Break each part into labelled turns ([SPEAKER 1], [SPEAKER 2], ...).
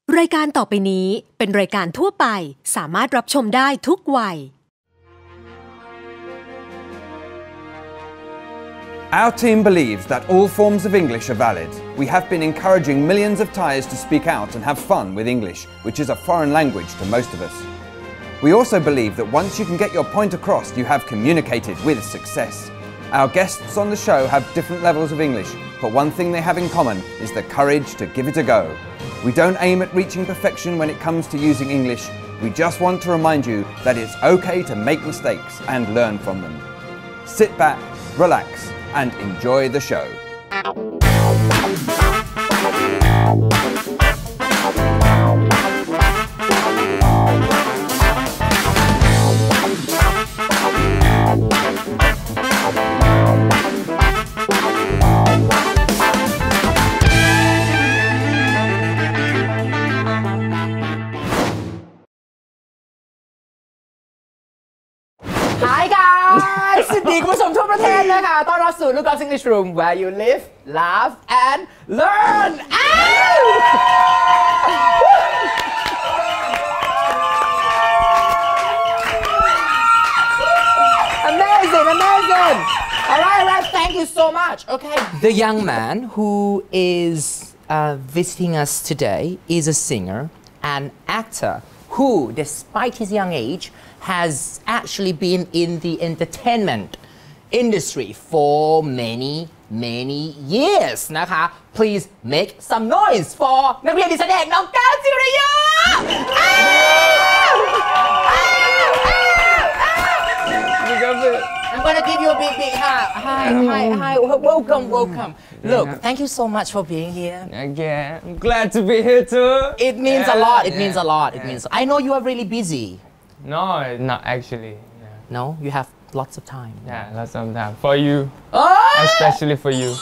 [SPEAKER 1] รายการต่อไปนี้เป็นรายการทั่วไปสามารถรับชมได้ทุกวัย
[SPEAKER 2] Our team believes that all forms of English are valid. We have been encouraging millions of Thais to speak out and have fun with English, which is a foreign language to most of us. We also believe that once you can get your point across, you have communicated with success. Our guests on the show have different levels of English, but one thing they have in common is the courage to give it a go. We don't aim at reaching perfection when it comes to using English. We just want to remind you that it's okay to make mistakes and learn from them. Sit back, relax, and enjoy the show.
[SPEAKER 3] Hi guys สวัสดีคุณผู้ชมทั่วประเทศนะคะต้อนรับสู่ลูกกอล์ฟ English Room where you live, laugh and learn Amazing Alright, thank you so much Okay The young man who is visiting us today is a singer and actor who despite his young age has actually been in the entertainment industry for many years นะคะ Please make some noise for นักเรียนดิฉันเองน้องก้าวจิรยา I'm gonna give you a big hi welcome Look thank you so much for being here
[SPEAKER 4] Again I'm glad to be here too
[SPEAKER 3] It means a lot I know you are really busy
[SPEAKER 4] No, not actually.
[SPEAKER 3] No, you have lots of time.
[SPEAKER 4] Yeah, lots of time for you, especially for you.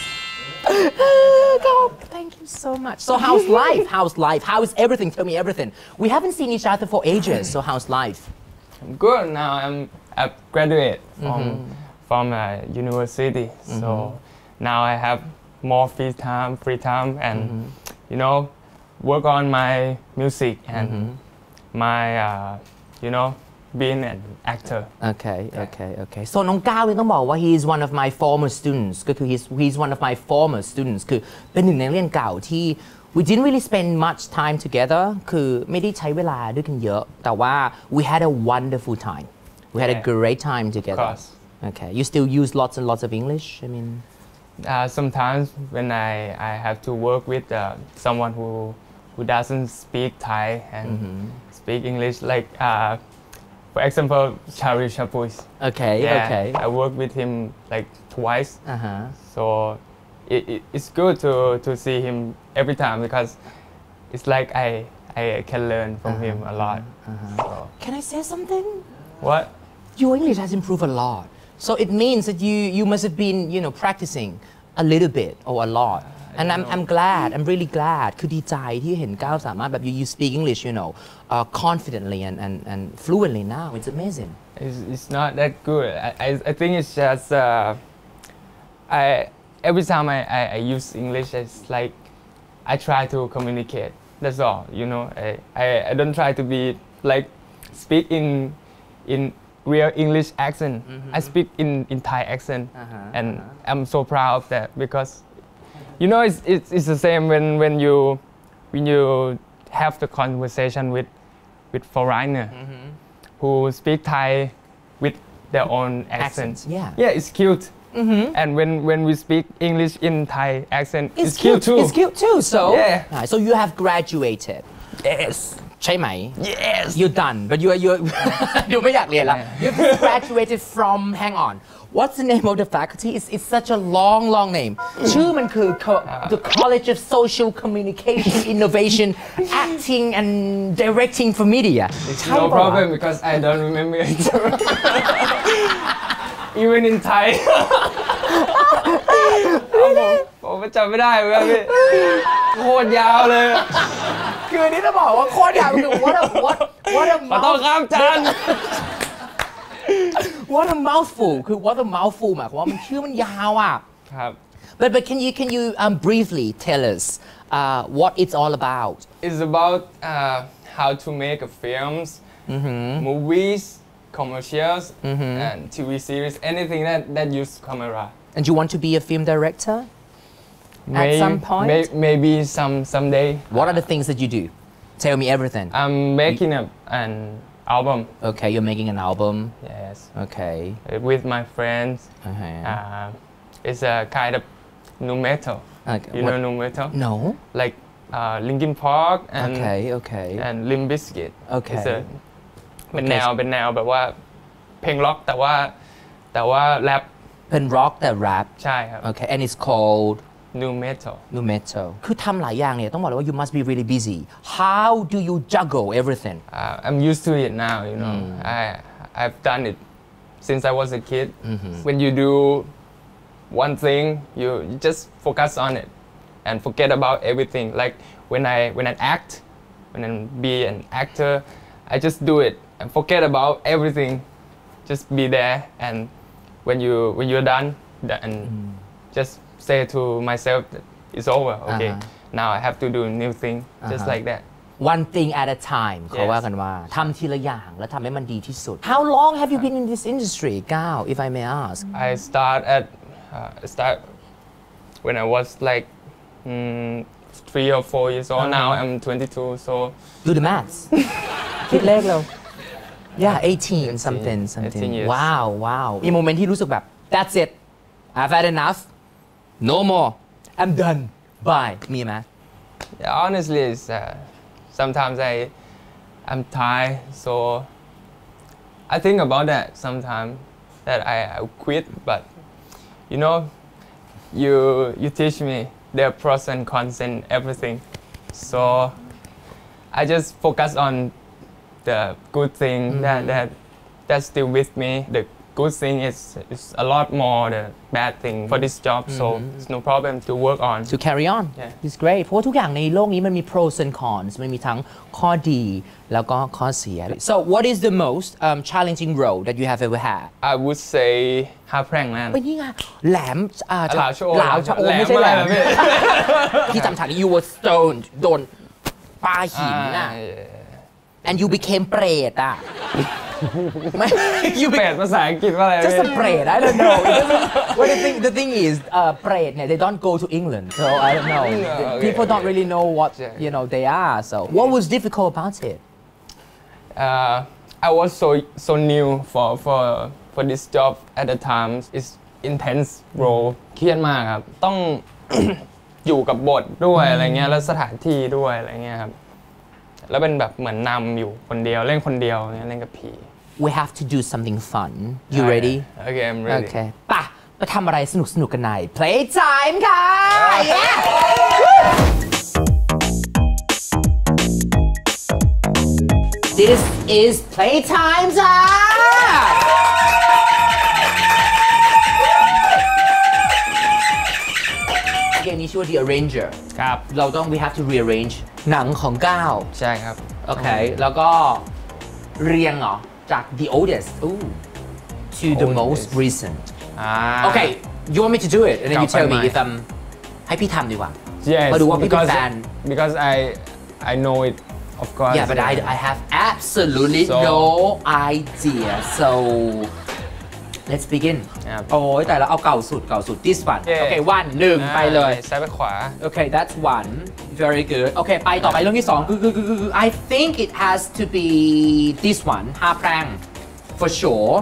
[SPEAKER 3] God, thank you so much. So how's life? How is everything? Tell me everything. We haven't seen each other for ages. So how's life?
[SPEAKER 4] I'm good now. I'm a graduate from a university. So now I have more free time, and work on my music and my being an actor.
[SPEAKER 3] Okay. So น้องก้าวต้องบอกว่า he is one of my former students ก็คือ he's one of my former students คือเป็นหนึ่งในนักเรียนเก่าที่ we didn't really spend much time together คือไม่ได้ใช้เวลาด้วยกันเยอะแต่ว่า we had a wonderful time we had a great time together.
[SPEAKER 4] Of course.
[SPEAKER 3] Okay you still use lots and lots of English I mean
[SPEAKER 4] sometimes when I have to work with someone who doesn't speak Thai and speak English like for example Chari Chapuis.
[SPEAKER 3] Okay.
[SPEAKER 4] I work with him like twice. So it's good to see him every time because it's like I can learn from him a lot. So.
[SPEAKER 3] Can I say something?
[SPEAKER 4] What?
[SPEAKER 3] Your English has improved a lot. So it means that you must have been practicing a little bit or a lot. And I'm glad. I'm really glad. คือดีใจที่เห็นก้าวสามารถแบบ you speak English confidently and fluently now. It's amazing.
[SPEAKER 4] It's not that good. I think it's just every time I use English, it's like I try to communicate. That's all. I don't try to be like speak in real English accent. I speak in Thai accent, and I'm so proud of that because. It's the same when you have the conversation with foreigner who speak Thai with their own accent. Yeah, it's cute. And when we speak English in Thai accent, it's cute too.
[SPEAKER 3] It's cute too. So
[SPEAKER 4] yeah.
[SPEAKER 3] So you have graduated.
[SPEAKER 4] Yes.
[SPEAKER 3] ใช่ไหม
[SPEAKER 4] Yes.
[SPEAKER 3] You're done, but you ไม่อยากเรียนละ You graduated from hang on. What's the name of the faculty? It's such a long name. ชื่อมันคือ The College of Social Communication Innovation Acting and Directing for Media.
[SPEAKER 4] It's no problem because I don't remember it. Even in Thai. ผมจำไม่ได้เหมือนกันพี่โคตรยาวเลย
[SPEAKER 3] คือนี่จะบอกว่าโคตรยาวคือ what a
[SPEAKER 4] ขอโทษครับอาจารย์
[SPEAKER 3] What a mouthful คือ what a mouthful หมายความว่ามันชื่อมันยาวอ่ะ
[SPEAKER 4] ครับ
[SPEAKER 3] But can you briefly tell us what it's all about
[SPEAKER 4] It's about how to make a films, movies, commercials, and TV series, anything that use camera.
[SPEAKER 3] and you want to be a film director at some point
[SPEAKER 4] Maybe someday.
[SPEAKER 3] what are the things that you do tell me everything
[SPEAKER 4] I'm making an album.
[SPEAKER 3] okay you're making an album
[SPEAKER 4] Yes,
[SPEAKER 3] okay
[SPEAKER 4] with my friends.
[SPEAKER 3] uh-huh.
[SPEAKER 4] It's a kind of nu metal.
[SPEAKER 3] Okay,
[SPEAKER 4] You
[SPEAKER 3] what-
[SPEAKER 4] know nu metal?
[SPEAKER 3] no
[SPEAKER 4] Like Linkin Park and
[SPEAKER 3] okay
[SPEAKER 4] and Limp Bizkit.
[SPEAKER 3] Okay.
[SPEAKER 4] It's a เป็นแนวแบบว่าเพลงล็อกแต่ว่าแรป
[SPEAKER 3] เป็น rock แต่ rap
[SPEAKER 4] ใช่ครับ
[SPEAKER 3] okay and it's called
[SPEAKER 4] nu metal.
[SPEAKER 3] nu metal คือทำหลายอย่างเนี่ยต้องบอกเลยว่า you must be really busy how do you juggle everything
[SPEAKER 4] I'm used to it now, you know. I've done it since I was a kid. When you do one thing, you just focus on it and forget about everything. Like when I act, when I be an actor, I just do it and forget about everything. Just be there, and when you're done, and just say to myself that it's over. Okay, now I have to do a new thing, just like that.
[SPEAKER 3] one thing at a time เขาว่ากันว่าทำทีละอย่างแล้วทำให้มันดีที่สุด how long have you been in this industry ก้าว if I may ask
[SPEAKER 4] I start when I was like 3 or 4 years old. Now I'm 22, so
[SPEAKER 3] do the maths คิดเลขเร็ว yeah 18 something
[SPEAKER 4] 18 years.
[SPEAKER 3] wow มีโมเมนต์ที่รู้สึกแบบ that's it I've had enough no more I'm done bye มีไหม
[SPEAKER 4] yeah, honestly, it's, sometimes I'm tired, so I think about that sometimes that I quit. But you know, you teach me there are pros and cons and everything, so I just focus on the good thing that's still with me. The good thing is a lot more the bad thing for this job, so it's no problem to work on.
[SPEAKER 3] to carry on
[SPEAKER 4] Yeah.
[SPEAKER 3] it's great เพราะว่าทุกอย่างในโลกนี้มันมี pros and cons มันมีทั้งข้อดีแล้วก็ข้อเสีย so what is the most challenging role that you have ever had
[SPEAKER 4] I would say ฮาแพร่งนั่น
[SPEAKER 3] เอ้ยนี่ไงแหลม
[SPEAKER 4] หลาวชะโอ
[SPEAKER 3] หลาวชะโอไม่ใช่แหลม
[SPEAKER 4] แหลมอะไรนะพี่
[SPEAKER 3] ที่จำฉากนี้ you were stoned โดนปาหินน่ะ and you became เปรตอ่ะไม่ you
[SPEAKER 4] เปรตภาษาอังกฤษว่าอะไร
[SPEAKER 3] just a เปรต I don't know well the thing is เปรตเนี่ย they don't go to England so I don't know
[SPEAKER 4] okay.
[SPEAKER 3] people don't really know what you know they are so what was difficult about it
[SPEAKER 4] I was so new for this job at the time. It's intense role เครียดมากครับต้อง อยู่กับบทด้วยอะไรเงี้ยแล้วสถานที่ด้วยอะไรเงี้ยครับแล้วเป็นแบบเหมือนนำอยู่คนเดียวเล่นคนเดียวเนี่ยเล่นกับผี
[SPEAKER 3] we have to do something fun you ready
[SPEAKER 4] Okay, I'm ready.
[SPEAKER 3] okay ป่ะไปทำอะไรสนุกกันใน playtime ค่ะ yeah this is playtime time เกมนี้ชื่อว่า The Arranger
[SPEAKER 4] ครับ
[SPEAKER 3] เราต้อง we have to rearrange หนังของก้าว
[SPEAKER 4] ใช่ครับ
[SPEAKER 3] โอเค แล้วก็เรียงเหรอ จาก the oldest to the most
[SPEAKER 4] Oldest.
[SPEAKER 3] recent okay you want me to do it and then you tell me if I'm ให้พี่ทำดีกว่า
[SPEAKER 4] Yes,
[SPEAKER 3] มาดูว่าพี่เป็นแฟน
[SPEAKER 4] because I know it of course.
[SPEAKER 3] yeah but I have absolutely
[SPEAKER 4] So-
[SPEAKER 3] no idea so let's begin
[SPEAKER 4] ครับ
[SPEAKER 3] โอ้ยแต่เราเอาเก่าสุด this one okay one หนึ่งไปเลย
[SPEAKER 4] ซ้ายไปขวา
[SPEAKER 3] Okay, that's one. Very good. Okay, ไปต่อไปเรื่องที่สองคือ I think it has to be this one ห้าแพร่ง for sure.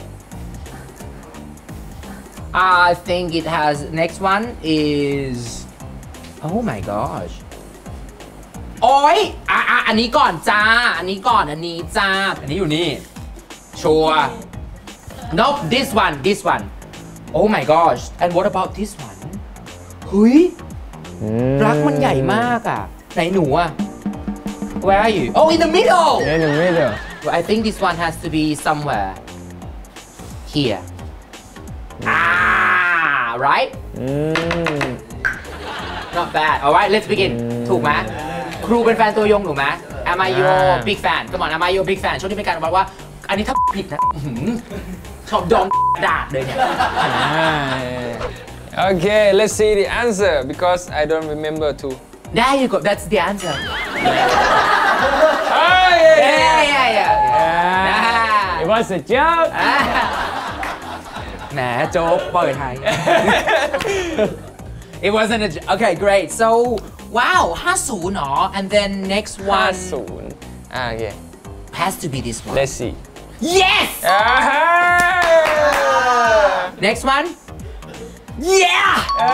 [SPEAKER 3] I think it has next one is oh my gosh. โอ้ยอันนี้ก่อนจ้า อันนี้ก่อน อันนี้จ้า อันนี้อยู่นี่ ชัวร์ Nope, this one. Oh my gosh. And what about this one? เฮ้ย รักมันใหญ่มากอ่ะ ไหนหนูอ่ะ Where are you? Oh, in the middle.
[SPEAKER 4] In the middle.
[SPEAKER 3] Well, I think this one has to be somewhere here. Right? Not bad. Alright, let's begin. ถูกไหมครูเป็นแฟนตัวยงถูกไหม Am I your big fan? Come on, am I your big fan? ช่วงนี้เป็นการบอกว่า อันนี้ถ้าผิดนะชอบโดนด่าเลยเนี่ย
[SPEAKER 4] Okay, let's see the answer because I don't remember too.
[SPEAKER 3] There you go. That's the answer.
[SPEAKER 4] Yeah. It was a joke.
[SPEAKER 3] แหมโจ๊กเปิดให้ It wasn't a okay great so wow 50 หรอ and then next one
[SPEAKER 4] โอเค
[SPEAKER 3] has to be this one
[SPEAKER 4] Let's see
[SPEAKER 3] yes next one yeah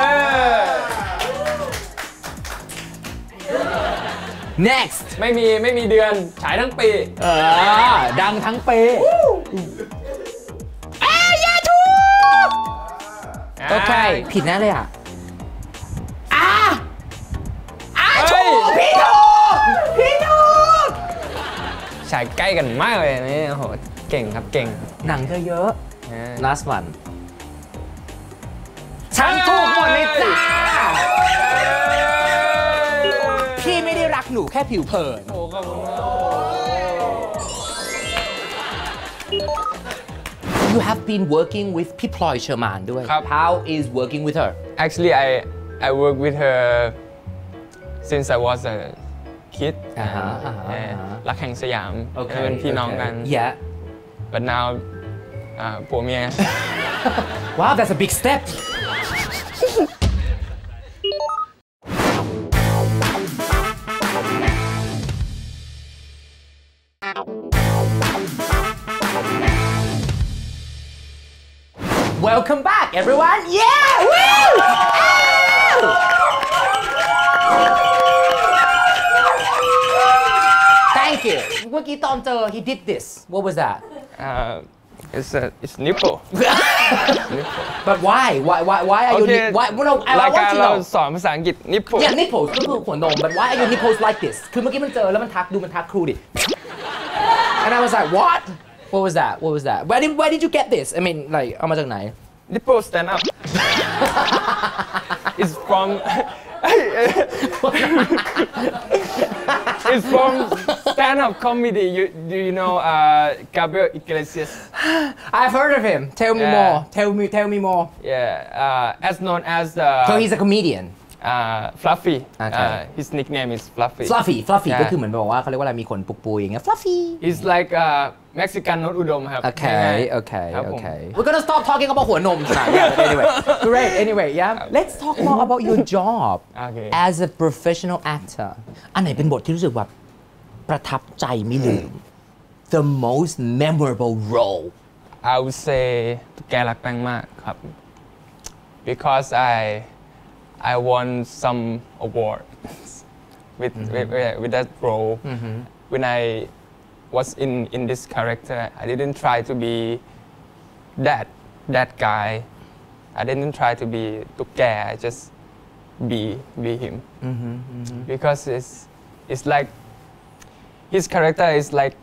[SPEAKER 3] next
[SPEAKER 4] ไม่มีเดือนฉายทั้งปี
[SPEAKER 3] ดังทั้งปีโอเคผิดแน่เลยอ่ะถูกพี่ถูก
[SPEAKER 4] ฉายใกล้กันมากเลยนี่โอ้โหเก่งครับเก่ง
[SPEAKER 3] หนังเธอเยอะ last one ฉันถูกหมดเลยจ้าพี่ไม่ได้รักหนูแค่ผิวเผิน You have been working with พี่พลอยเชอร์มานด้วย How is working with her
[SPEAKER 4] Actually I work with her since I was a kid รักแห่งสยามเป็นพี่น้องกัน
[SPEAKER 3] Yeah
[SPEAKER 4] but now ผัวเมีย
[SPEAKER 3] Wow that's a big step Welcome back everyone yeah woo Thank you เมื่อกี้ตอนเจอ he did this what was that
[SPEAKER 4] it's nipple
[SPEAKER 3] but why are you why no I want to know
[SPEAKER 4] เราสอนภาษาอังกฤษ nipple
[SPEAKER 3] yeah nipples ก็คือหัวนม but why are your nipples like this คือเมื่อกี้มันเจอแล้วมันทักดูมันทักครูดิ and I was like what What was that? Where did you get this? I mean, like, เอามาจากไหน
[SPEAKER 4] Nipple stand up. It's from. It's from stand-up comedy. Do you know Gabriel Iglesias?
[SPEAKER 3] I've heard of him. Tell me more. Tell me more.
[SPEAKER 4] Yeah, as known as.
[SPEAKER 3] So he's a comedian.
[SPEAKER 4] Fluffy.
[SPEAKER 3] Okay.
[SPEAKER 4] His nickname is Fluffy.
[SPEAKER 3] Fluffy ก็คือเหมือนบอกว่าเขาเรียกว่าอะไรมีขนปุกปุยอย่างเงี้ย Fluffy.
[SPEAKER 4] He's like Mexican โนตอุดมครับ
[SPEAKER 3] Okay. We're gonna stop talking about หัวนมtonight. Yeah, anyway. Great. Anyway, yeah. Let's talk more about your job as a professional actor. อันไหนเป็นบทที่รู้สึกแบบประทับใจไม่ลืม The most memorable role.
[SPEAKER 4] I would say แกรักแป้งมากครับ because I won some awards with that role. When I was in this character, I didn't try to be that guy. I didn't try to be ตุ๊กแก I just be him. Because it's like his character is like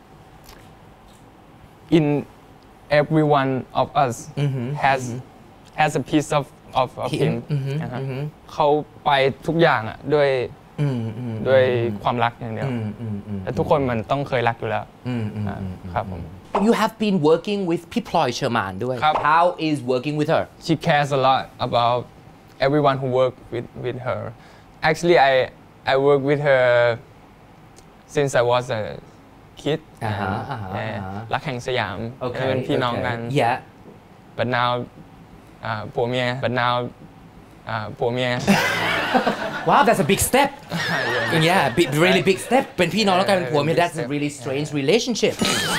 [SPEAKER 4] in every one of us has a piece of him เขาไปทุกอย่างอ่ะด้วยความรักอย่างเดียวแต่ทุกคนมันต้องเคยรักอยู่แล้วครับผม
[SPEAKER 3] You have been working with พี่พลอยเชอร์มานด้วย How is working with her
[SPEAKER 4] She cares a lot about everyone who work with her Actually I work with her since I was a kid รักแห่งสยามเป็นพี่น้องกัน
[SPEAKER 3] Yeah
[SPEAKER 4] but now ผัวเมีย but now ผัวเมีย
[SPEAKER 3] Wow that's a big step yeah really big step เป็นพี่น้องแล้วกลายเป็นผัวเมีย That's a really strange relationship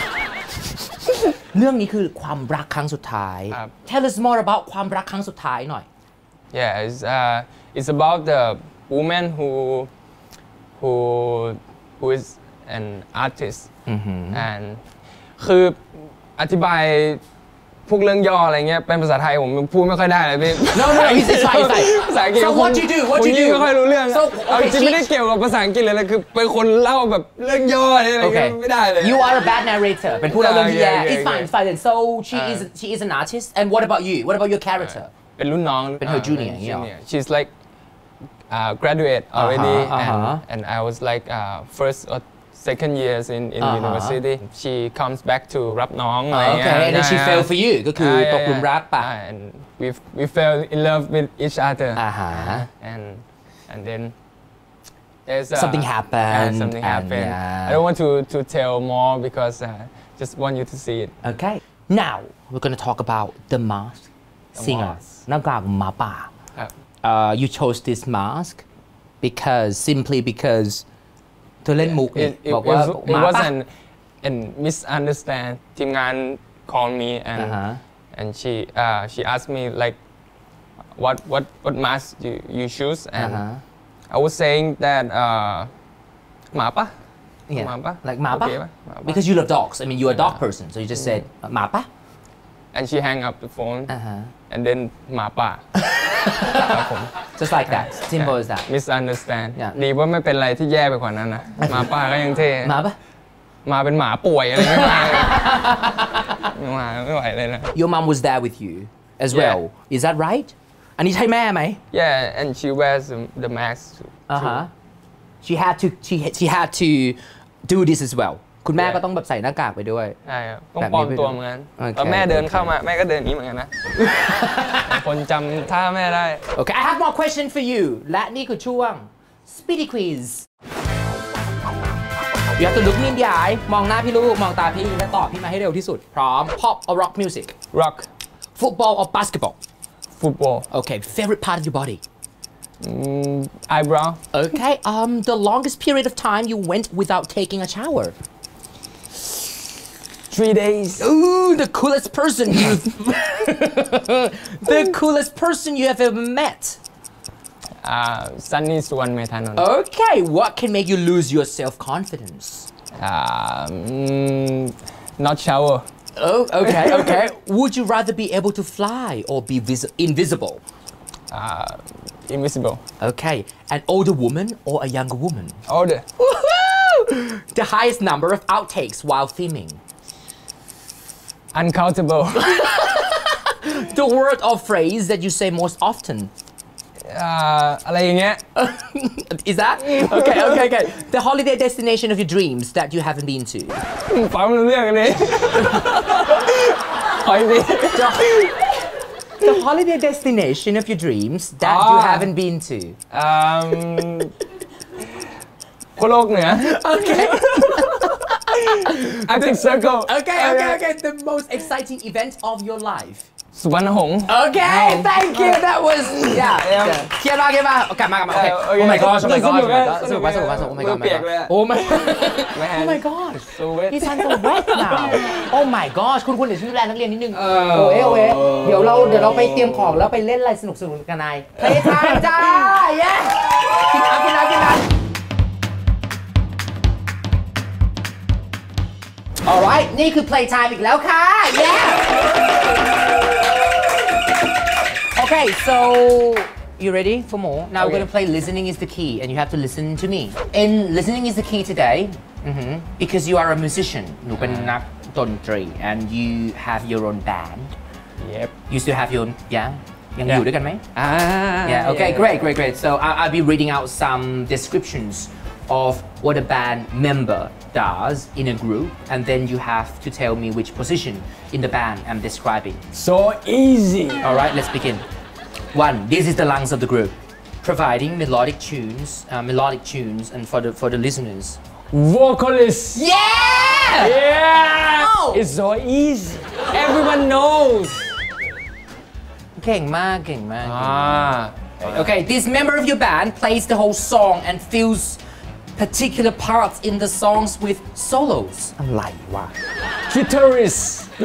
[SPEAKER 3] เรื่องนี้คือความรักครั้งสุดท้าย Tell us more about ความรักครั้งสุดท้ายหน่อย
[SPEAKER 4] Yeah it's about the woman who is an artist and คืออธิบายพวกเรื่องย่ออะไรเงี้ยเป็นภาษาไทยผมพูดไม่ค่อยได้เลยพี่
[SPEAKER 3] No it's fine
[SPEAKER 4] ภาษาอังกฤษ
[SPEAKER 3] So what you do
[SPEAKER 4] ไม่ค่อยรู้เรื่องจริงไม่ได้เกี่ยวกับภาษาอังกฤษเลยนะคือเป็นคนเล่าแบบเรื่องย่ออะไรไม่ได้เลย
[SPEAKER 3] You are a bad narrator เป็นผู้เล่าเรื่องที่แย่ It's fine So she is an artist and what about you What about your character
[SPEAKER 4] เป็นรุ่นน้อง
[SPEAKER 3] เป็น her junior อย่างเงี้ย
[SPEAKER 4] She's like graduate already and I was like first or second years in university she comes back to รับน้องอะไรเงี้ย
[SPEAKER 3] Okay and then she fell for you ก็คือตกหลุมรักป่ะ
[SPEAKER 4] and we fell in love with each other and then There's,
[SPEAKER 3] something happened.
[SPEAKER 4] Yeah, something
[SPEAKER 3] and,
[SPEAKER 4] happened.
[SPEAKER 3] yeah.
[SPEAKER 4] I don't want to tell more because just want you to see it.
[SPEAKER 3] Okay. Now we're gonna talk about the mask singer.
[SPEAKER 4] mask.
[SPEAKER 3] หน้ากากหมาป่า
[SPEAKER 4] ครับ
[SPEAKER 3] You chose this mask simply because เธอเล่นมุก
[SPEAKER 4] It
[SPEAKER 3] บอกว่า
[SPEAKER 4] it
[SPEAKER 3] หมา
[SPEAKER 4] was
[SPEAKER 3] ป่า
[SPEAKER 4] an misunderstand ทีมงาน called me and she asked me like what mask you choose and I was saying that หมาป่ะ
[SPEAKER 3] Yeah.
[SPEAKER 4] หมาป่ะ
[SPEAKER 3] like หมาป่ะ
[SPEAKER 4] โอเคป่ะหมาป่ะ
[SPEAKER 3] because you love dogs I mean you're a dog person so you just said หมาป่ะ
[SPEAKER 4] and she hang up the phone and then หมาป่า ครับผม
[SPEAKER 3] just like that simple as that
[SPEAKER 4] misunderstand
[SPEAKER 3] Yeah.
[SPEAKER 4] ดีว่าไม่เป็นอะไรที่แย่ไปกว่านั้นนะหมาป่าก็ยังเท่
[SPEAKER 3] หมาป่ะ
[SPEAKER 4] มาเป็นหมาป่วยอะไรไม่มาเลยมาไม่ไหวเลยนะ
[SPEAKER 3] Your mom was there with you as
[SPEAKER 4] Yeah.
[SPEAKER 3] well is that right อันนี้ใช่แม่ไหม
[SPEAKER 4] yeah and she wears the mask too.
[SPEAKER 3] She had to do this as well คุณแม่
[SPEAKER 4] Yeah.
[SPEAKER 3] ก็ต้องแบบใส่หน้ากากไปด้วย
[SPEAKER 4] ใช่ครับต้อง
[SPEAKER 3] แบบ
[SPEAKER 4] ปลอ
[SPEAKER 3] นี้
[SPEAKER 4] ม
[SPEAKER 3] ไป
[SPEAKER 4] ตัว
[SPEAKER 3] ด้วย
[SPEAKER 4] เหมือนกัน
[SPEAKER 3] โอเค
[SPEAKER 4] ตอนแม่เดินเข้ามาแม่ก็เดินอย่างนี้เหมือนกันนะ คนจำท่าแม่ได้
[SPEAKER 3] Okay I have more question for you และนี่คือช่วง Speedy Quiz You have to look me in the eye มองหน้าพี่ลูกมองตาพี่และตอบพี่มาให้เร็วที่สุดพร้อม Pop or rock music
[SPEAKER 4] rock
[SPEAKER 3] Football or basketball
[SPEAKER 4] football
[SPEAKER 3] Okay favorite part of your body
[SPEAKER 4] eyebrow
[SPEAKER 3] Okay the longest period of time you went without taking a shower
[SPEAKER 4] 3 days
[SPEAKER 3] Ooh, the coolest person you've the coolest person you have ever met.
[SPEAKER 4] Sunny สุวรรณเมธานนท์
[SPEAKER 3] Okay, what can make you lose your self-confidence?
[SPEAKER 4] not shower
[SPEAKER 3] Oh, okay, okay. Would you rather be able to fly or be invisible?
[SPEAKER 4] invisible
[SPEAKER 3] Okay, an older woman or a younger woman?
[SPEAKER 4] older
[SPEAKER 3] Woohoo! The highest number of outtakes while filming.
[SPEAKER 4] uncountable
[SPEAKER 3] The word or phrase that you say most often.
[SPEAKER 4] อะไรอย่างเงี้ย
[SPEAKER 3] Is that? Okay. The holiday destination of your dreams that you haven't been to.
[SPEAKER 4] ฟังไม่รู้เรื่องกันเลยขออีกที
[SPEAKER 3] The holiday destination of your dreams that you haven't been to.
[SPEAKER 4] โคโลกเหนือ
[SPEAKER 3] Okay.
[SPEAKER 4] Arctic Circle
[SPEAKER 3] Okay. The most exciting event of your life.
[SPEAKER 4] สุวรรณหงษ์
[SPEAKER 3] Okay, thank you. That wasเคลียร์มาโอเคมา Okay. Oh my gosh. สนุกมาก Oh my god. Oh my gosh. He's so wet now. Oh my gosh. คุณเดี๋ยวช่วยดูแลนักเรียนนิดนึงโอเคเดี๋ยวเราไปเตรียมของแล้วไปเล่นอะไรสนุกกันนายเพลย์ไทม์จ้า Yes กินน้ำAlright นี่คือ play time อีกแล้วค่ะ Yeah Okay so you ready for more now we're gonna play listening is the key and you have to listen to me and listening is the key today because you are a musician หนูเป็นนักดนตรี and you have your own band
[SPEAKER 4] Yep
[SPEAKER 3] you still have your own ยังอยู่ด้วยกันไหม Yeah, okay, great. So I'll be reading out some descriptions of what a band member does in a group, and then you have to tell me which position in the band I'm describing.
[SPEAKER 4] so easy
[SPEAKER 3] All right, let's begin. 1. This is the lungs of the group, providing melodic tunes, and for the listeners.
[SPEAKER 4] vocalist
[SPEAKER 3] Yeah!
[SPEAKER 4] yeah
[SPEAKER 3] Oh!
[SPEAKER 4] it's so easy everyone knows
[SPEAKER 3] เก่งมาก Okay, this member of your band plays the whole song and fills particular parts in the songs with solos. อะไรวะ
[SPEAKER 4] guitarist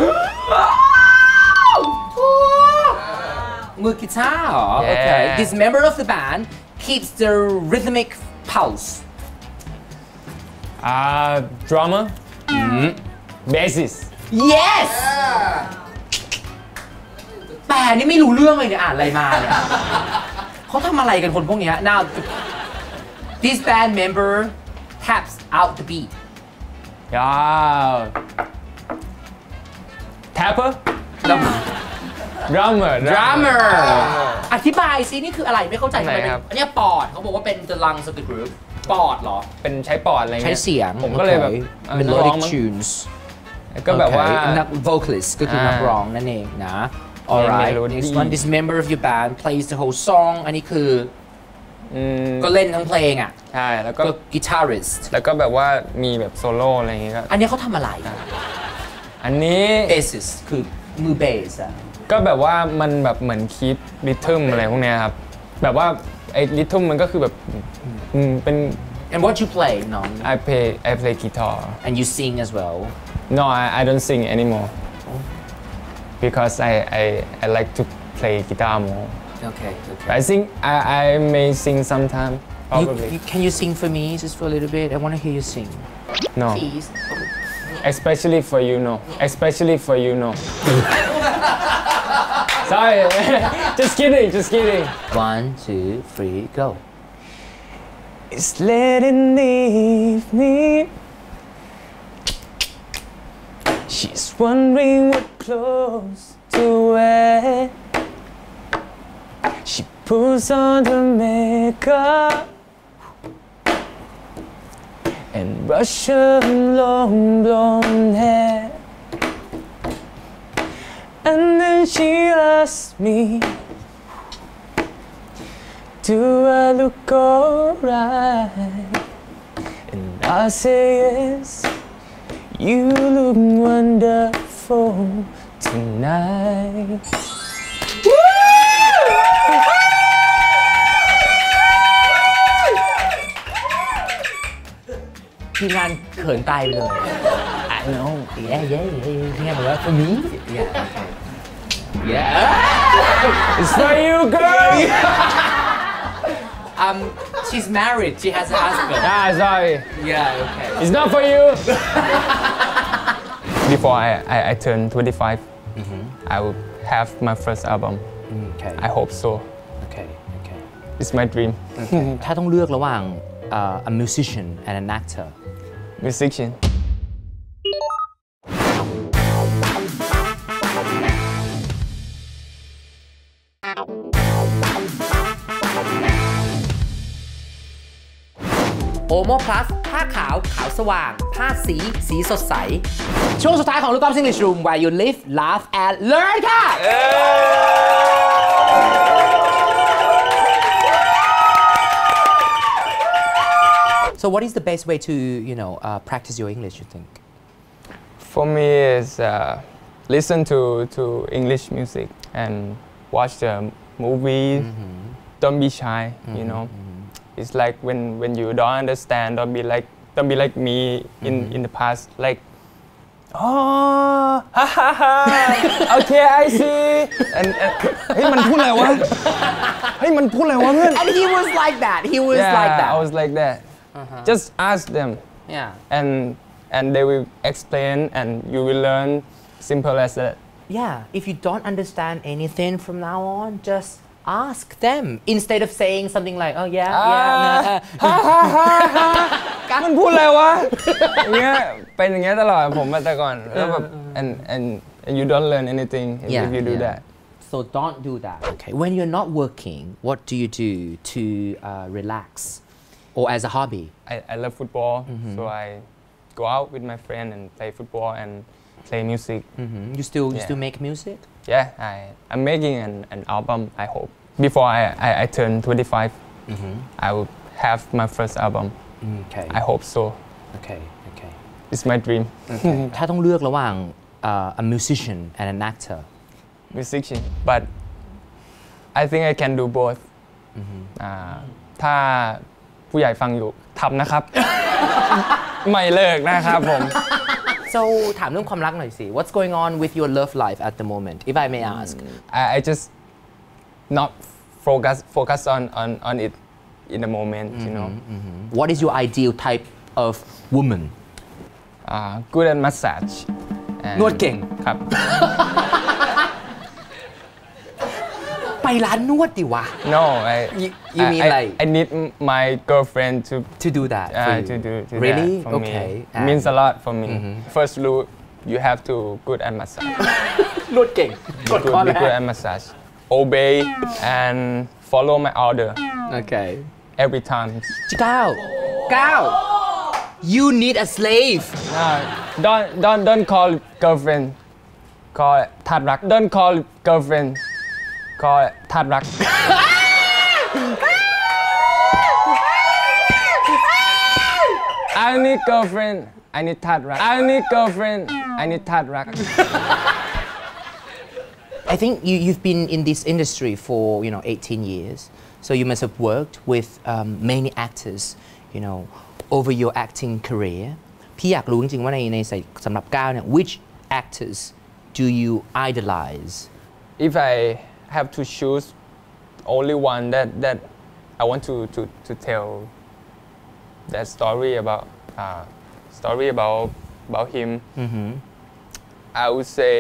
[SPEAKER 3] มือกีตาร์เหรอ
[SPEAKER 4] Yeah.
[SPEAKER 3] Okay, this member of the band keeps the rhythmic pulse.
[SPEAKER 4] drummer bassist
[SPEAKER 3] Yes! แต่นี่ไม่รู้เรื่องเลยเนี่ยอ่านอะไรมาเนี่ยเขาทำอะไรกันคนพวกเนี้ย Now this band member taps out the beat.
[SPEAKER 4] yeah tapper drummer
[SPEAKER 3] อธิบายซินี่คืออะไรไม่เข้าใจทำไม
[SPEAKER 4] ไหนครับ
[SPEAKER 3] อันเนี้ยปอดเขาบอกว่าเป็น the lungs of the group ปอดเหรอ
[SPEAKER 4] เป็นใช้ปอดอะไร
[SPEAKER 3] ใช้
[SPEAKER 4] เงี้ย
[SPEAKER 3] เสียง
[SPEAKER 4] ผมก็เลยแบบ
[SPEAKER 3] Okay. melodic tunes
[SPEAKER 4] ก็แบบว่า
[SPEAKER 3] Okay. นัก vocalist ก็คือนักร้องนั่นเองนะ Alright
[SPEAKER 4] Melody
[SPEAKER 3] next one this member of your band plays the whole song อันนี้คือก็เล่นทั้งเพลงอ่ะ
[SPEAKER 4] ใช่แล้วก็
[SPEAKER 3] guitarist
[SPEAKER 4] แล้วก็แบบว่ามีแบบโซโล่อะไรอย่างเงี้ย
[SPEAKER 3] อันนี้เขาทำอะไร
[SPEAKER 4] อันนี้
[SPEAKER 3] bassist คือมือเบสอะ
[SPEAKER 4] ก็แบบว่ามันแบบเหมือนคีปริทึมอะไรพวกเนี้ยครับแบบว่าไอ้ริทึมมันก็คือแบบเป็น
[SPEAKER 3] and what you play น้อง
[SPEAKER 4] I play guitar
[SPEAKER 3] and you sing as well
[SPEAKER 4] no I don't sing anymore because I like to play guitar more
[SPEAKER 3] okay
[SPEAKER 4] I think I may sing sometime probably
[SPEAKER 3] can you sing for me just for a little bit I want to hear you sing
[SPEAKER 4] no
[SPEAKER 3] please
[SPEAKER 4] especially for you no especially for you no sorry just kidding
[SPEAKER 3] 1 2 3 go
[SPEAKER 4] it's late in the evening she's wondering what clothes to wear she puts on the makeup and brush her long blonde hair and then she asks me do I look alright and I say yes you look wonderful tonight
[SPEAKER 3] ทีมงานเขินตายไปเลย I know yeah เนี่ยบอกว่า for me yeah
[SPEAKER 4] it's for you girl
[SPEAKER 3] she's married she has a husband
[SPEAKER 4] sorry
[SPEAKER 3] yeah okay
[SPEAKER 4] it's not for you before I turn 25 I will have my first album
[SPEAKER 3] okay
[SPEAKER 4] I hope so
[SPEAKER 3] okay
[SPEAKER 4] it's my dream
[SPEAKER 3] ถ้าต้องเลือกระหว่างa musician and an actor
[SPEAKER 4] musician
[SPEAKER 3] Omo Plus ผ้าขาวสว่างผ้าสีสดใสช่วงสุดท้ายของลูกกอล์ฟ English Room where you live laugh and learn ค่ะ So what is the best way to practice your English you think
[SPEAKER 4] for me is listen to English music and watch the movie don't be shy you know it's like when you don't understand don't be like me in the past like oh ha ha ha okay I see and เฮ้ยมันพูดอะไรวะเฮ้ยมันพูดอะไรวะเพื่อน
[SPEAKER 3] and he was like that
[SPEAKER 4] I was like that just ask them and they will explain and you will learn simple as that
[SPEAKER 3] if you don't understand anything from now on just ask them instead of saying something like oh yeah
[SPEAKER 4] มันพูดอะไรวะอย่างเงี้ยเป็นอย่างเงี้ยตลอดผมมาแต่ก่อนแล้วแบบ and you don't learn anything if you do that
[SPEAKER 3] so don't do that okay when you're not working what do you do to relax or as a hobby
[SPEAKER 4] I love football so I go out with my friend and play football and play music
[SPEAKER 3] you still make music
[SPEAKER 4] I'm making an album I hope before I turn 25 I will have my first album I hope so
[SPEAKER 3] okay
[SPEAKER 4] it's my dream
[SPEAKER 3] ถ้าต้องเลือกระหว่าง a musician and an actor
[SPEAKER 4] musician but I think I can do both ถ้าผู้ใหญ่ฟังอยู่ทำนะครับ ไม่เลิกนะครับผม
[SPEAKER 3] so ถามเรื่องความรักหน่อยสิ what's going on with your love life at the moment if I may ask
[SPEAKER 4] I just not focus on it in the moment you know
[SPEAKER 3] what is your ideal type of woman
[SPEAKER 4] good at massage
[SPEAKER 3] นวดเก่ง
[SPEAKER 4] ครับ
[SPEAKER 3] ไปร้านนวดดิวะ
[SPEAKER 4] no
[SPEAKER 3] you mean like
[SPEAKER 4] I need my girlfriend to
[SPEAKER 3] do that
[SPEAKER 4] to do
[SPEAKER 3] really
[SPEAKER 4] that for
[SPEAKER 3] okay
[SPEAKER 4] me. It means a lot for me first rule you have to good at massage
[SPEAKER 3] นวดเก่ง
[SPEAKER 4] be good at massage obey and follow my order
[SPEAKER 3] okay
[SPEAKER 4] every time
[SPEAKER 3] ก้าว you need a slave
[SPEAKER 4] don't call girlfriend call ทาสรัก don't call girlfriend call ทาสรัก I need girlfriend I need ทัดรัก I need girlfriend I need ทัดรัก
[SPEAKER 3] I think you've been in this industry for 18 years so you must have worked with many actors over your acting career พี่อยากรู้จริงๆว่าในสำหรับก้าวเนี่ย which actors do you idolize
[SPEAKER 4] if I have to choose only one that I want to tell that story about him I would say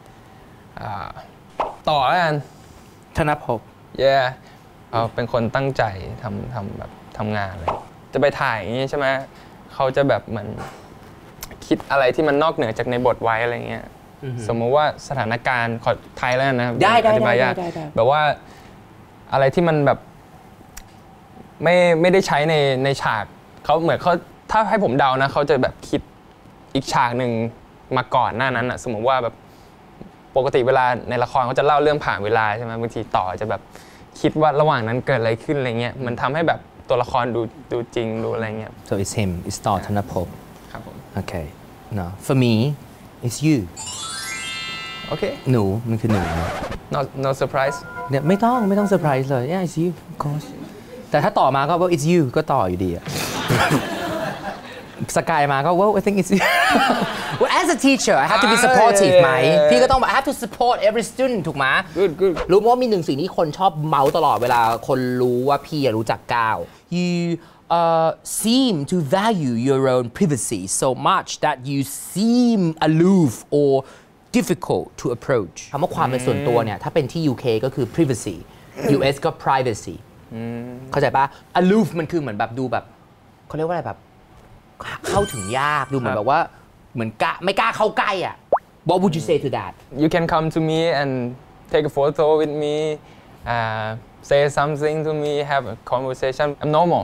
[SPEAKER 4] ต่อแล้วกัน
[SPEAKER 3] ธนภพ
[SPEAKER 4] yeah เป็นคนตั้งใจทำแบบทำงานเลยจะไปถ่ายอย่างนี้ใช่ไหมเขาจะแบบเหมือนคิดอะไรที่มันนอกเหนือจากในบทไว้อะไรเงี้ยสมมติว่าสถานการณ์ขอไทยแล้วนะครับอธิบายยากแบบว่าอะไรที่มันแบบไม่ได้ใช้ในฉากเขาเหมือนเขาถ้าให้ผมเดานะเขาจะแบบคิดอีกฉากหนึ่งมาก่อนหน้านั้นอ่ะสมมติว่าแบบปกติเวลาในละครเขาจะเล่าเรื่องผ่านเวลาใช่ไหมบางทีต่อจะแบบคิดว่าระหว่างนั้นเกิดอะไรขึ้นอะไรเงี้ยมันทำให้แบบตัวละครดูจริงดูอะไรเงี้ย
[SPEAKER 3] so it's him it's ต่อธนภพ
[SPEAKER 4] ครับผม
[SPEAKER 3] okay no for me it's you
[SPEAKER 4] okay
[SPEAKER 3] หนูมันคือหนู
[SPEAKER 4] no surprise
[SPEAKER 3] เนี่ยไม่ต้องเซอร์ไพรส์เลย yeah it's you of course แต่ถ้าต่อมาก็ว่า it's you ก็ต่ออยู่ดีอะสกายมาก็ well I think it's well as a teacher I have to be supportive ไหมพี่ก็ต้อง I have to support every student ถูกไหม
[SPEAKER 4] good
[SPEAKER 3] รู้ว่ามีหนึ่งสิ่งที่คนชอบเมาตลอดเวลาคนรู้ว่าพี่รู้จักก้าว you seem to value your own privacy so much that you seem aloof or difficult to approach คำว่าความเป็นส่วนตัวเนี่ยถ้าเป็นที่ UK ก็คือ privacy US ก็ privacy เข้าใจปะ aloof มันคือเหมือนแบบดูแบบเขาเรียกว่าอะไรแบบเข้าถึงยากดูเหมือนแบบว่าเหมือนไม่กล้าเข้าใกล้อ่ะ What would you say to that
[SPEAKER 4] you can come to me and take a photo with me say something to me have a conversation I'm normal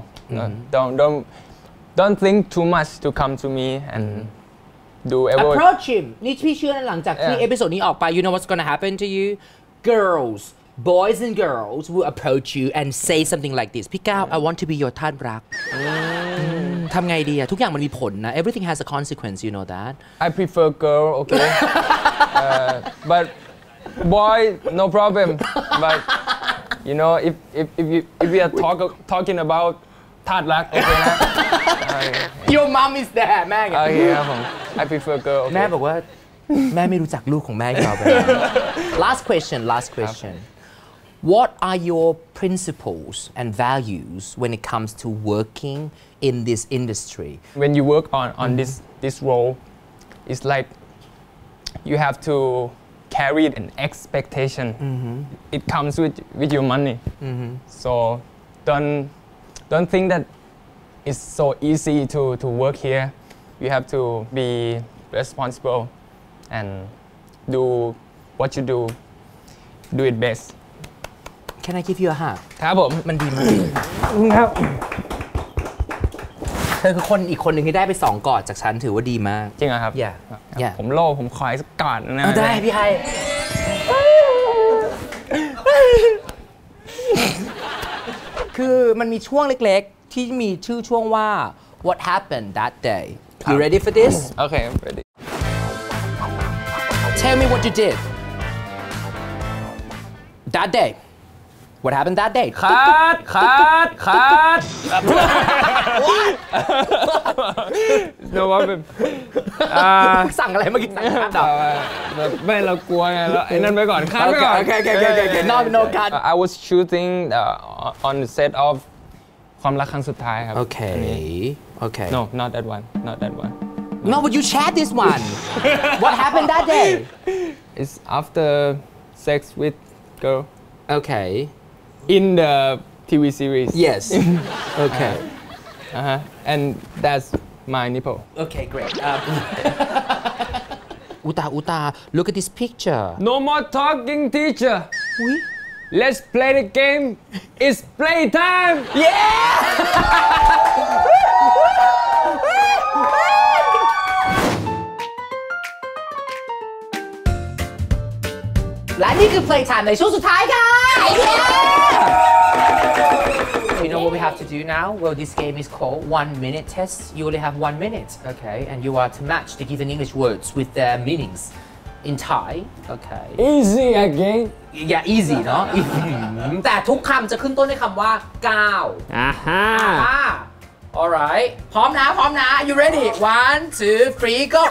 [SPEAKER 4] don't think too much to come to me and do ever
[SPEAKER 3] approach him นี่พี่เชื่อหลังจากที่เอพิโซดนี้ออกไป you know what's gonna happen to you girls boys and girls will approach you and say something like this พี่ก้าว I want to be your ท่านรักทำไงดีอะทุกอย่างมันมีผลนะ everything has a consequence you know that
[SPEAKER 4] I prefer girl okay but boy no problem but you know if we are talking about ท่านรัก okay นะ
[SPEAKER 3] your mom is there แม่ไง
[SPEAKER 4] okay ครับผม I prefer girl okay
[SPEAKER 3] แม่บอกว่าแม่ไม่รู้จักลูกของแม่เราไป last question what are your principles and values when it comes to working in this industry
[SPEAKER 4] when you work on this role it's like you have to carry an expectation it comes with your money so don't think that it's so easy to work here you have to be responsible and do what you do it best
[SPEAKER 3] Can I give you a hug
[SPEAKER 4] ครับผม
[SPEAKER 3] มันดีมากครับเธอคือคนอีกคนหนึ่งที่ได้ไป2 กอดจากฉันถือว่าดีมาก
[SPEAKER 4] จริงเหรอครับ
[SPEAKER 3] อย่า
[SPEAKER 4] ผมโลภผมขอสักกอดนะ
[SPEAKER 3] ได้พี่ไฮคือมันมีช่วงเล็กๆที่มีชื่อช่วงว่า What happened that day You ready for this
[SPEAKER 4] Okay I'm ready
[SPEAKER 3] Tell me what you did that day What happened that day
[SPEAKER 4] คัด No problem
[SPEAKER 3] สั่งอะไรเมื่อกี้สั่งคัดดอก
[SPEAKER 4] ไม่เรากลัวไงแล้วไอ้นั่นไปก่อนคัดไปก่อน
[SPEAKER 3] Okay no cut
[SPEAKER 4] I was shooting on the set of ความรักครั้งสุดท้ายครับ
[SPEAKER 3] Okay
[SPEAKER 4] No not that one
[SPEAKER 3] No but you shared this one What happened that day
[SPEAKER 4] It's after sex with girl
[SPEAKER 3] Okay
[SPEAKER 4] in the TV series
[SPEAKER 3] Yes Okay
[SPEAKER 4] and that's my nipple
[SPEAKER 3] Okay great Uta look at this picture
[SPEAKER 4] No more talking teacher Let's play the game It's play time
[SPEAKER 3] Yeah และนี่คือ Playtime ในช่วงสุดท้ายค่ะ You know what we have to do now? Well, this game is called 1 minute test. You only have 1 minute, okay? And you are to match the given English words with their meanings in Thai, okay?
[SPEAKER 4] Easy again.
[SPEAKER 3] Yeah, easy เนาะ แต่ทุกคำจะขึ้นต้นด้วยคำว่าก้าว alright พร้อมนะ you ready 1 2 3 go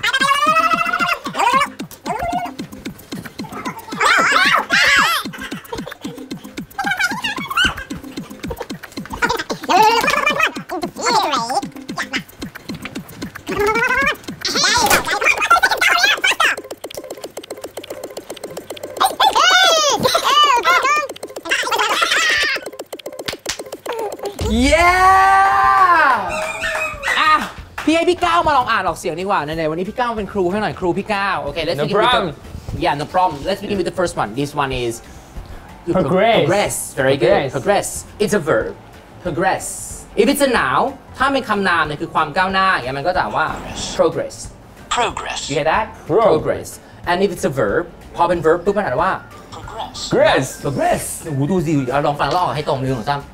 [SPEAKER 3] พี่ให้พี่ก้าวมาลองอ่านออกเสียงดีกว่าในวันนี้พี่ก้าวเป็นครูให้หน่อยครูพี่ก้าว Okay, let's begin with no problem. Let's begin with the first one. This one is progress. Very good. Progress. It's a verb. Progress. If it's a noun, ถ้าเป็นคำนามเนี่ยคือความก้าวหน้าอย่างเงี้ยมันก็จะว่า progress. You hear that? Progress. And if it's a verb, พอเป็น verb ปุ๊บมันอ่านว่า progress. โอ้โหดูสิลองฟังแล้วออกให้ตรง1 2 3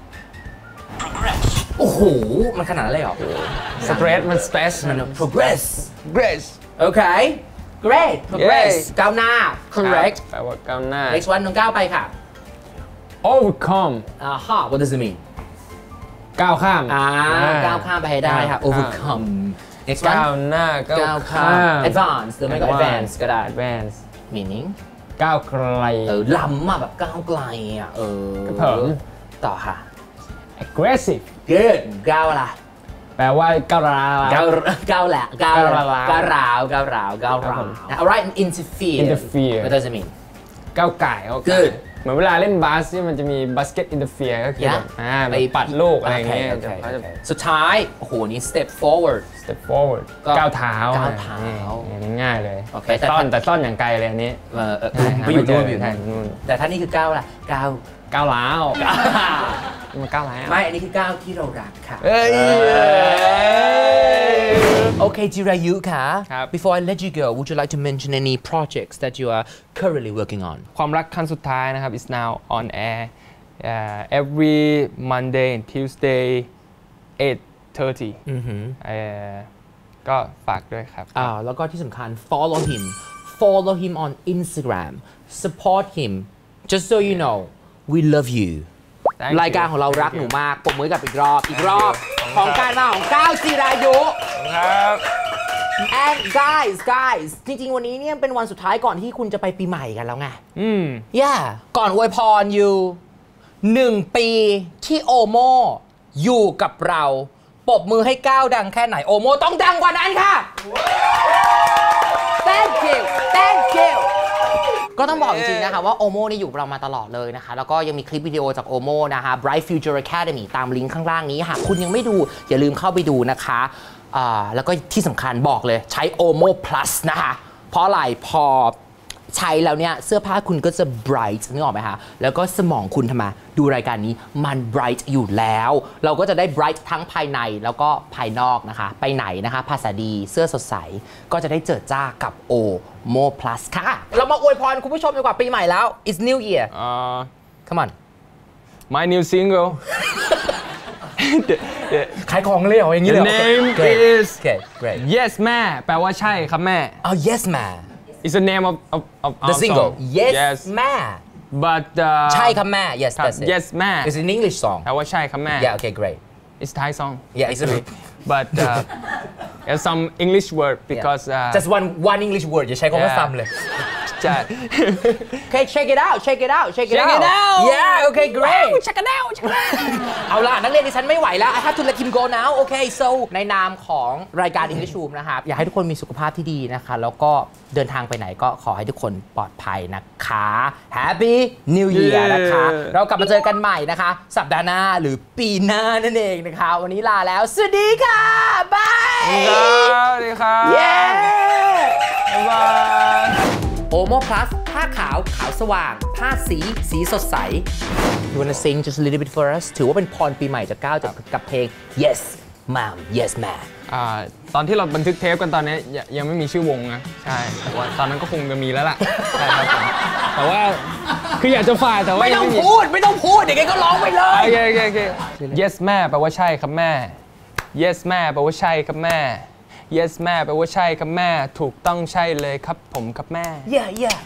[SPEAKER 3] โอ้โหมันขนาดนั้นเลยเหรอ
[SPEAKER 4] Stress มัน stress
[SPEAKER 3] มัน progress okay great progress ก้าวหน้า correct
[SPEAKER 4] แปลว่าก้าวหน้า
[SPEAKER 3] next one น้องก้าวไปค่ะ
[SPEAKER 4] overcome
[SPEAKER 3] what does it mean
[SPEAKER 4] ก้าวข้าม
[SPEAKER 3] ก้าวข้ามไปให้ได้ค่ะ overcome next one
[SPEAKER 4] ก้าวหน้าก้าวข้าม
[SPEAKER 3] advance หรือไม่ก็ advance ก็ได้
[SPEAKER 4] advance
[SPEAKER 3] meaning
[SPEAKER 4] ก้าวไกล
[SPEAKER 3] ล้ำแบบก้าวไกลต่อค่ะ
[SPEAKER 4] aggressive
[SPEAKER 3] good ก้าวอะไร
[SPEAKER 4] แปลว่าก้าวร้าว
[SPEAKER 3] ก้าวร้าว alright interfere what does it mean
[SPEAKER 4] ก้าวไก่
[SPEAKER 3] good
[SPEAKER 4] เหมือนเวลาเล่นบาสที่มันจะมี basket interfere ก็คือแบบไปปัดลูกอะไรอย่างเงี้ย
[SPEAKER 3] สุดท้ายโอ้โหนี่ step forward
[SPEAKER 4] ก้าวเท้าง่ายเลยแต่ซ่อนอย่างไกลเลยอันนี้
[SPEAKER 3] ไปอยู่นู่นแต่ถ้านี่คือก้าวอะไรก้าว
[SPEAKER 4] ร้าวมันก้าวร้าว
[SPEAKER 3] ไม่อันนี้คือก้าวที่เรารักค่ะโอเคจิรายุค่ะ Before I let you go would you like to mention any projects that you are currently working on
[SPEAKER 4] ความรักครั้งสุดท้ายนะครับ is now on air every Monday and Tuesday 8:30 ก็ฝากด้วยครับ
[SPEAKER 3] แล้วก็ที่สำคัญ follow him on Instagram support him just so you know we love you รายการของเรารักหนูมากปรบมือกับอีกรอบของการมาของก้าวจิรายุ
[SPEAKER 4] ครับ
[SPEAKER 3] and guys จริงๆวันนี้เนี่ยเป็นวันสุดท้ายก่อนที่คุณจะไปปีใหม่กันแล้วไงก่อนอวยพรอยู่1 ปีที่โอโมอยู่กับเราปรบมือให้ก้าวดังแค่ไหนโอโมต้องดังกว่านั้นค่ะ thank you ก็ต้องบอกจริงๆนะคะว่าโอโมนี่อยู่กับเรามาตลอดเลยนะคะแล้วก็ยังมีคลิปวิดีโอจากโอโมนะคะ Bright Future Academy ตามลิงก์ข้างล่างนี้หากคุณยังไม่ดูอย่าลืมเข้าไปดูนะคะแล้วก็ที่สำคัญบอกเลยใช้โอโม plus นะคะเพราะอะไรพอใช้แล้วเนี่ยเสื้อผ้าคุณก็จะ bright นึกออกไหมคะแล้วก็สมองคุณทำไมดูรายการนี้มัน bright อยู่แล้วเราก็จะได้ bright ทั้งภายในแล้วก็ภายนอกนะคะไปไหนนะคะภาษาดีเสื้อสดใสก็จะได้เจิดจ้ากับโอโม plus ค่ะเรามาอวยพรคุณผู้ชมดีกว่าปีใหม่แล้ว it's new year come on
[SPEAKER 4] my new single
[SPEAKER 3] ขายของเลยเหรออย่างนี้เลย
[SPEAKER 4] The name is Yes แม่แปลว่าใช่ครับแม่
[SPEAKER 3] Yes แม่
[SPEAKER 4] It's the name of
[SPEAKER 3] the single Yes แม่
[SPEAKER 4] but
[SPEAKER 3] ใช่ครับแม่ Yes that's it
[SPEAKER 4] Yes แม่
[SPEAKER 3] It's an English song
[SPEAKER 4] แปลว่าใช่ครับแม่
[SPEAKER 3] Yeah okay great
[SPEAKER 4] It's Thai song
[SPEAKER 3] Yeah it's
[SPEAKER 4] but there's some English word because
[SPEAKER 3] just one English word อย่าใช้คำว่า some เลย
[SPEAKER 4] ใช่
[SPEAKER 3] Okay check it out Yeah okay great check it out เอาล่ะนักเรียนดิฉันไม่ไหวแล้ว I have to let him go now Okay so ในนามของรายการ English Room นะครับอยากให้ทุกคนมีสุขภาพที่ดีนะคะแล้วก็เดินทางไปไหนก็ขอให้ทุกคนปลอดภัยนะคะ Happy New Year นะคะเรากลับมาเจอกันใหม่นะคะสัปดาห์หน้าหรือปีหน้านั่นเองนะคะวันนี้ลาแล้วสวัสดีค่ะบาย
[SPEAKER 4] สวัสดีครับ
[SPEAKER 3] เย้
[SPEAKER 4] บาย
[SPEAKER 3] โอโม plus ผ้าขาวสว่างผ้าสีสดใส You wanna sing just a little bit for us ถือว่าเป็นพรปีใหม่จากก้าวกับเพลง Yes Mom Yes Man
[SPEAKER 4] ตอนที่เราบันทึกเทปกันตอนนี้ยังไม่มีชื่อวงนะใช่แต่ว่าตอนนั้นก็คงจะมีแล้วล่ะใช่ครับแต่ว่าคืออยากจะฝ่ายแต่ว่า
[SPEAKER 3] ไม่ต้องพูดเด็กก็ร้องไปเลย
[SPEAKER 4] โอเค yes แม่แปลว่าใช่ครับแม่ yes แม่แปลว่าใช่ครับแม่ yes แม่แปลว่าใช่ครับแม่ถูกต้องใช่เลยครับผมครับแม่
[SPEAKER 3] yeah